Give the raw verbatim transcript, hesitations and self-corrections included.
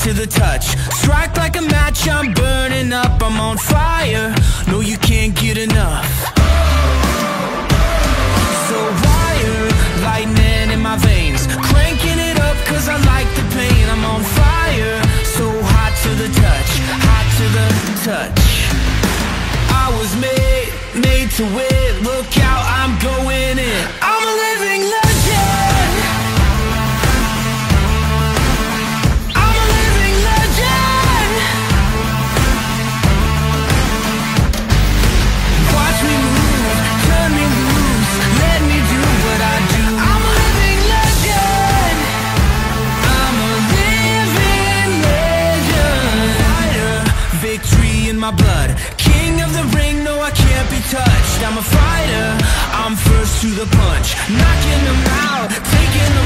to the touch. Strike like a match, I'm burning up, I'm on fire. No, you can't get enough. So wire, lightning in my veins, cranking it up cause I like the pain. I'm on fire, so hot to the touch, hot to the touch. I was made, made to win. Look out, I'm going in. I'm a living legend. I'm a living legend. Watch me move, turn me loose, let me do what I do. I'm a living legend. I'm a living legend. Fighter, victory in my blood. King of the ring, no I can't be touched. I'm a fighter, I'm first to the punch. Knocking them out, taking